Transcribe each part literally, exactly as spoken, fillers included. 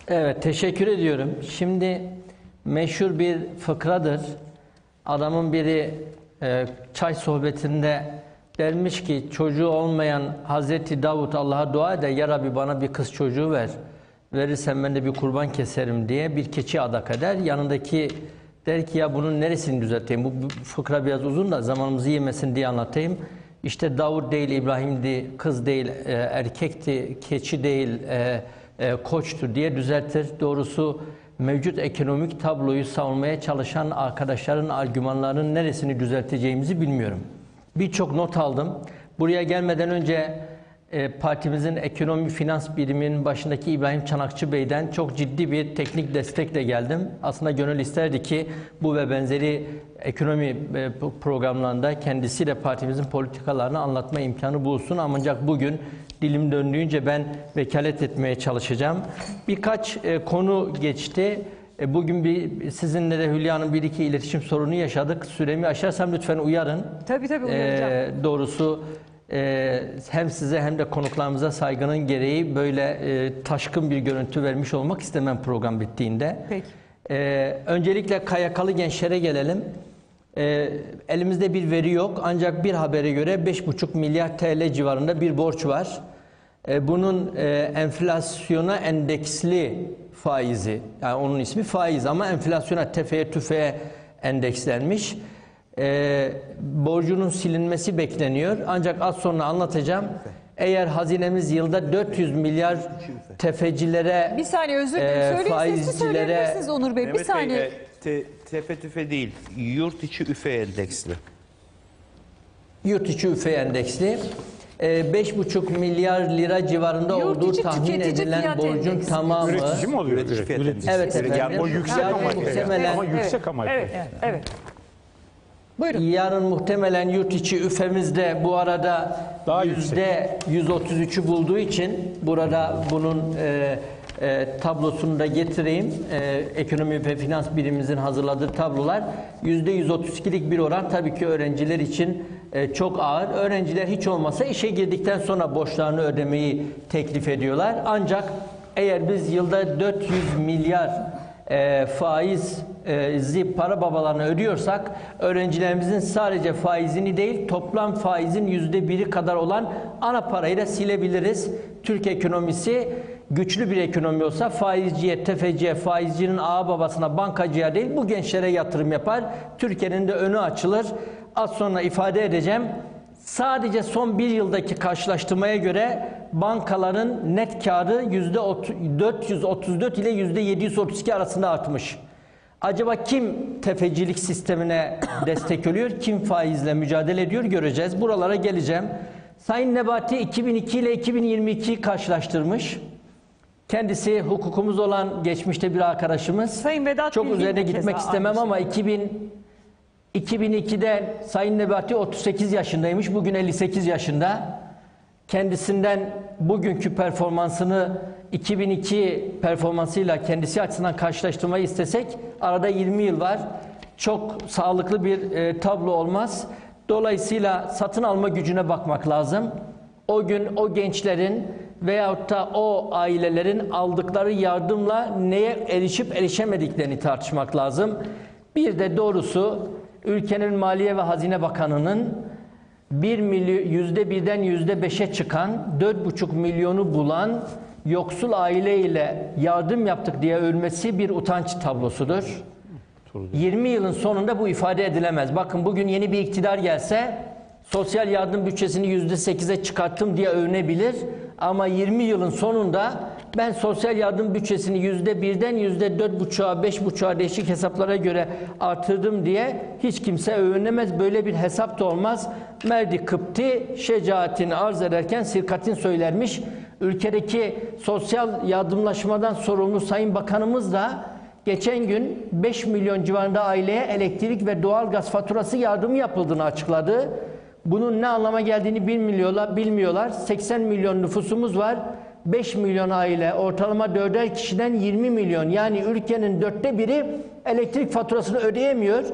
Evet, teşekkür ediyorum. Şimdi meşhur bir fıkradır. Adamın biri e, çay sohbetinde dermiş ki çocuğu olmayan Hazreti Davut Allah'a dua eder. Ya Rabbi bana bir kız çocuğu ver. Verirsen ben de bir kurban keserim diye bir keçi adak eder. Yanındaki der ki ya bunun neresini düzelteyim? Bu, bu fıkra biraz uzun da zamanımızı yemesin diye anlatayım. İşte Davut değil İbrahim'di, kız değil e, erkekti, keçi değil e, e, koçtu diye düzeltir. Doğrusu mevcut ekonomik tabloyu savunmaya çalışan arkadaşların argümanlarının neresini düzelteceğimizi bilmiyorum. Birçok not aldım. Buraya gelmeden önce e, partimizin ekonomi finans biriminin başındaki İbrahim Çanakçı Bey'den çok ciddi bir teknik destekle geldim. Aslında gönül isterdi ki bu ve benzeri ekonomi e, programlarında kendisiyle partimizin politikalarını anlatma imkanı bulsun. Ancak bugün dilim döndüğünce ben vekalet etmeye çalışacağım. Birkaç e, konu geçti. E, bugün bir sizinle de Hülya'nın bir iki iletişim sorunu yaşadık. Süremi aşarsam lütfen uyarın. Tabii tabii uyaracağım. E, doğrusu e, hem size hem de konuklarımıza saygının gereği böyle e, taşkın bir görüntü vermiş olmak istemem program bittiğinde. Peki. E, öncelikle K Y K'lı gençlere gelelim. E, elimizde bir veri yok ancak bir habere göre beş buçuk milyar T L civarında bir borç var. E, bunun e, enflasyona endeksli faizi, yani onun ismi faiz ama enflasyona tefeye tüfeye endekslenmiş. E, borcunun silinmesi bekleniyor. Ancak az sonra anlatacağım. Eğer hazinemiz yılda dört yüz milyar tefecilere, Bir saniye özür dilerim. e, Söyleyin, sesli faizcilere... söyleyebilirsiniz Onur Bey. Bir Mehmet saniye. Bey, e, te, tefe tüfe değil, yurt içi üfe endeksli. Yurt içi üfe endeksli. beş buçuk milyar lira civarında Yurt olduğu içi tahmin tüketici edilen fiyat borcun endeksi. tamamı... Üretici mi oluyor? Üretici fiyat Üretici. endeksi. Evet efendim. Yani o yüksek Yarın ama muhtemelen, ama yüksek Evet, ama evet, evet, evet. Buyurun. yarın muhtemelen yurt içi üfemizde bu arada Daha yüzde yüz otuz üçü bulduğu için burada bunun e, e, tablosunu da getireyim. E, ekonomi ve finans birimimizin hazırladığı tablolar yüzde yüz otuz ikilik bir oran tabii ki öğrenciler için e, çok ağır. Öğrenciler hiç olmasa işe girdikten sonra borçlarını ödemeyi teklif ediyorlar. Ancak eğer biz yılda dört yüz milyar e, faizi para babalarına ödüyorsak öğrencilerimizin sadece faizini değil toplam faizin yüzde biri kadar olan ana parayı da silebiliriz. Türk ekonomisi güçlü bir ekonomi olsa faizciye, tefeciye, faizcinin ağa babasına, bankacıya değil bu gençlere yatırım yapar. Türkiye'nin de önü açılır. Az sonra ifade edeceğim. Sadece son bir yıldaki karşılaştırmaya göre bankaların net karı yüzde dört yüz otuz dört ile yüzde yedi yüz otuz iki arasında artmış. Acaba kim tefecilik sistemine destek oluyor, kim faizle mücadele ediyor göreceğiz. Buralara geleceğim. Sayın Nebati iki bin iki ile iki bin yirmi ikiyi karşılaştırmış. Kendisi hukukumuz olan geçmişte bir arkadaşımız. Sayın Vedat Çok Bilgin üzerine de gitmek keza istemem aynı ama şey. iki bin iki bin ikide Sayın Nebati otuz sekiz yaşındaymış. Bugün elli sekiz yaşında. Kendisinden bugünkü performansını iki bin iki performansıyla kendisi açısından karşılaştırmayı istesek arada yirmi yıl var. Çok sağlıklı bir e, tablo olmaz. Dolayısıyla satın alma gücüne bakmak lazım. O gün o gençlerin veyahut da o ailelerin aldıkları yardımla neye erişip erişemediklerini tartışmak lazım. Bir de doğrusu ülkenin Maliye ve Hazine Bakanı'nın bir milyon, yüzde birden yüzde beşe çıkan dört buçuk milyonu bulan yoksul aileyle yardım yaptık diye övülmesi bir utanç tablosudur. yirmi yılın sonunda bu ifade edilemez. Bakın bugün yeni bir iktidar gelse sosyal yardım bütçesini yüzde sekize çıkarttım diye övünebilir. Ama yirmi yılın sonunda ben sosyal yardım bütçesini yüzde birden yüzde dört buçuğa, beş buçuğa değişik hesaplara göre artırdım diye hiç kimse övünemez. Böyle bir hesap da olmaz. Merdi Kıpti şecaatini arz ederken sirkatin söylermiş. Ülkedeki sosyal yardımlaşmadan sorumlu Sayın Bakanımız da geçen gün beş milyon civarında aileye elektrik ve doğalgaz faturası yardımı yapıldığını açıkladı. Bunun ne anlama geldiğini bilmiyorlar. bilmiyorlar. seksen milyon nüfusumuz var. beş milyon aile, ortalama dörder kişiden yirmi milyon. Yani ülkenin dörtte biri elektrik faturasını ödeyemiyor.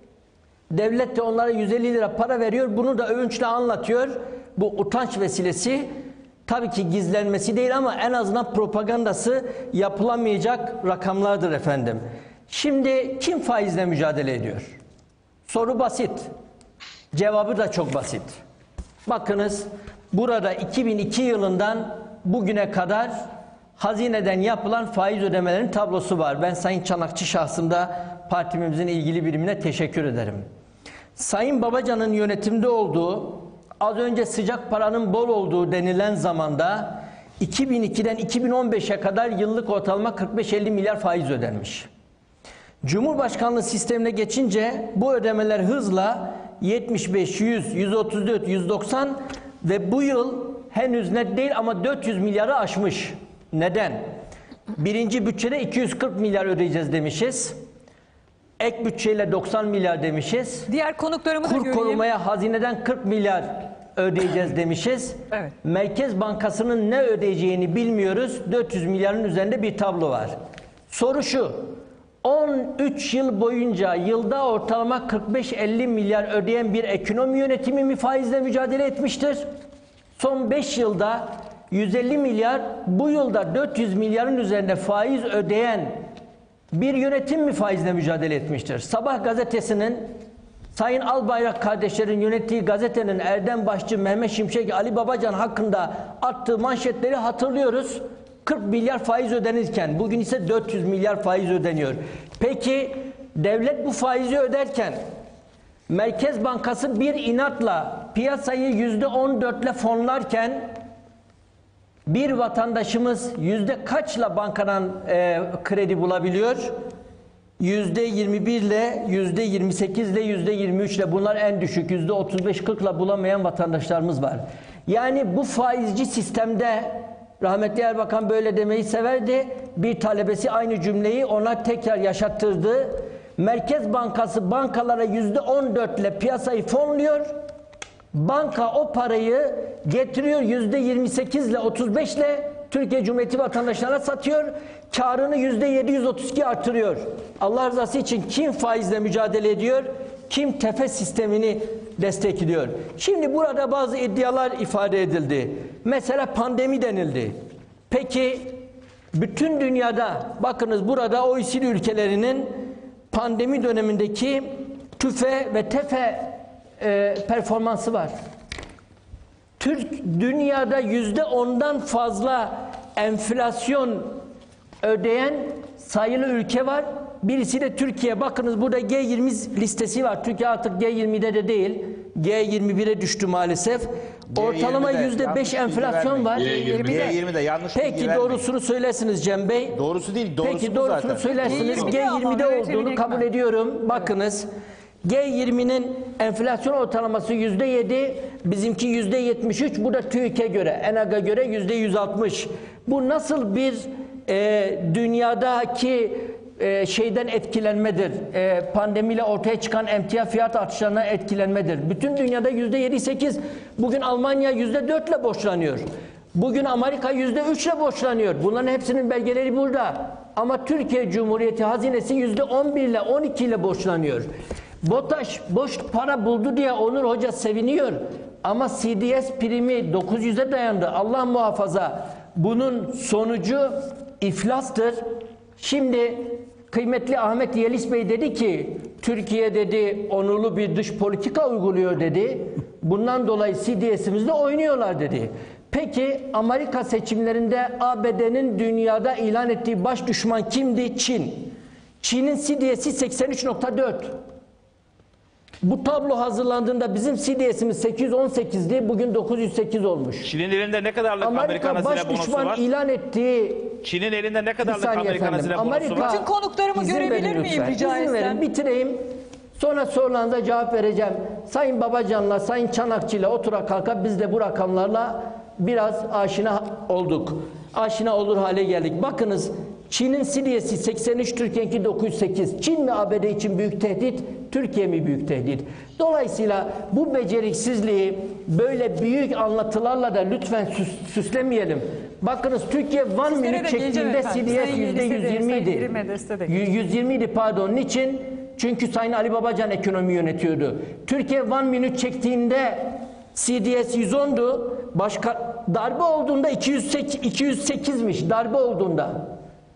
Devlet de onlara yüz elli lira para veriyor. Bunu da övünçle anlatıyor. Bu utanç vesilesi. Tabii ki gizlenmesi değil ama en azından propagandası yapılamayacak rakamlardır efendim. Şimdi kim faizle mücadele ediyor? Soru basit. Cevabı da çok basit. Bakınız burada iki bin iki yılından bugüne kadar hazineden yapılan faiz ödemelerinin tablosu var. Ben Sayın Çanakçı şahsında partimizin ilgili birimine teşekkür ederim. Sayın Babacan'ın yönetimde olduğu, az önce sıcak paranın bol olduğu denilen zamanda iki bin ikiden iki bin on beşe kadar yıllık ortalama kırk beş elli milyar faiz ödenmiş. Cumhurbaşkanlığı sistemine geçince bu ödemeler hızla yetmiş beş, yüz, yüz otuz dört, yüz doksan ve bu yıl henüz net değil ama dört yüz milyarı aşmış. Neden? Birinci bütçede iki yüz kırk milyar ödeyeceğiz demişiz. Ek bütçeyle doksan milyar demişiz. Diğer konuklarımı da Kur göreyim. korumaya hazineden kırk milyar ödeyeceğiz demişiz. Evet. Merkez Bankası'nın ne ödeyeceğini bilmiyoruz. dört yüz milyarın üzerinde bir tablo var. Soru şu. on üç yıl boyunca yılda ortalama kırk beş elli milyar ödeyen bir ekonomi yönetimi mi faizle mücadele etmiştir? Son beş yılda yüz elli milyar, bu yılda dört yüz milyarın üzerinde faiz ödeyen bir yönetim mi faizle mücadele etmiştir? Sabah gazetesinin Sayın Albayrak kardeşlerin yönettiği gazetenin Erdem Başçı, Mehmet Şimşek, Ali Babacan hakkında attığı manşetleri hatırlıyoruz. kırk milyar faiz ödenirken bugün ise dört yüz milyar faiz ödeniyor. Peki devlet bu faizi öderken Merkez Bankası bir inatla piyasayı yüzde on dörtle fonlarken bir vatandaşımız yüzde kaçla bankadan e, kredi bulabiliyor? Yüzde yirmi bir ile, yüzde yirmi sekiz ile, yüzde yirmi üç ile, bunlar en düşük. Yüzde otuz beş kırk ile bulamayan vatandaşlarımız var. Yani bu faizci sistemde rahmetli Erbakan böyle demeyi severdi. Bir talebesi aynı cümleyi ona tekrar yaşattırdı. Merkez Bankası bankalara yüzde on dört ile piyasayı fonluyor. Banka o parayı getiriyor yüzde yirmi sekiz ile otuz beş ile Türkiye Cumhuriyeti vatandaşlarına satıyor. Karını yüzde yedi yüz otuz iki artırıyor. Allah rızası için kim faizle mücadele ediyor? Kim tefe sistemini destekliyor? Şimdi burada bazı iddialar ifade edildi. Mesela pandemi denildi. Peki bütün dünyada, bakınız burada O E C D ülkelerinin pandemi dönemindeki tüfe ve tefe e, performansı var. Türk dünyada yüzde ondan fazla enflasyon ödeyen sayılı ülke var. Birisi de Türkiye. Bakınız burada G yirmi listesi var. Türkiye artık G yirmide de değil. G yirmi bire düştü maalesef. Ortalama yüzde beş enflasyon var. G yirmide yanlış bilgi Peki vermeyin. doğrusunu söylersiniz Cem Bey. Doğrusu değil, doğrusu Peki bu doğrusunu zaten. söylersiniz. G G yirmide yirmide ama olduğunu öyle kabul çevirmek ediyorum. Bakınız. G yirminin enflasyon ortalaması yüzde yedi, bizimki yüzde yetmiş üç, bu da TÜİK'e göre, ENAG'a göre yüzde yüz altmış. Bu nasıl bir e, dünyadaki e, şeyden etkilenmedir? E, pandemiyle ortaya çıkan emtia fiyat artışlarına etkilenmedir. Bütün dünyada yüzde yedi sekiz, bugün Almanya yüzde dört ile borçlanıyor. Bugün Amerika yüzde üç ile borçlanıyor. Bunların hepsinin belgeleri burada. Ama Türkiye Cumhuriyeti hazinesi yüzde on bir ile on iki ile borçlanıyor. BOTAŞ boş para buldu diye Onur Hoca seviniyor. Ama C D S primi dokuz yüze dayandı. Allah muhafaza. Bunun sonucu iflastır. Şimdi kıymetli Ahmet Yelis Bey dedi ki Türkiye dedi onurlu bir dış politika uyguluyor dedi. Bundan dolayı C D S'imizle oynuyorlar dedi. Peki Amerika seçimlerinde A B D'nin dünyada ilan ettiği baş düşman kimdi? Çin. Çin'in C D S'i seksen üç nokta dört. Bu tablo hazırlandığında bizim C D S'imiz sekiz yüz on sekizdi, bugün dokuz yüz sekiz olmuş. Çin'in elinde ne kadarlık Amerikan Amerika baş hazine bonosu düşman var? ilan ettiği... Çin'in elinde ne Bir kadarlık saniye Amerikan efendim. hazine bonosu Amerika, var? Bütün konuklarımı İzin görebilir verin miyim lütfen. rica İzin verin, etsem? bitireyim. Sonra sorularınıza cevap vereceğim. Sayın Babacan'la, Sayın Çanakçı'yla otura kalka biz de bu rakamlarla biraz aşina olduk. Aşina olur hale geldik. Bakınız Çin'in C D S'i seksen üç, Türkiye'ninki dokuz yüz sekiz. Çin mi A B D için büyük tehdit, Türkiye mi büyük tehdit? Dolayısıyla bu beceriksizliği böyle büyük anlatılarla da lütfen süs, süslemeyelim. Bakınız Türkiye One Sizlere Minute de geleceğim çektiğinde efendim. C D S Sayın yüzde Yelis'e yüz de, yirmi Sayın idi. İrimedes'e de geleceğim. yüz yirmi idi pardon. Niçin? Çünkü Sayın Ali Babacan ekonomi yönetiyordu. Türkiye One Minute çektiğinde C D S yüz ondu. başka darbe olduğunda iki yüz sekiz, iki yüz sekizmiş darbe olduğunda.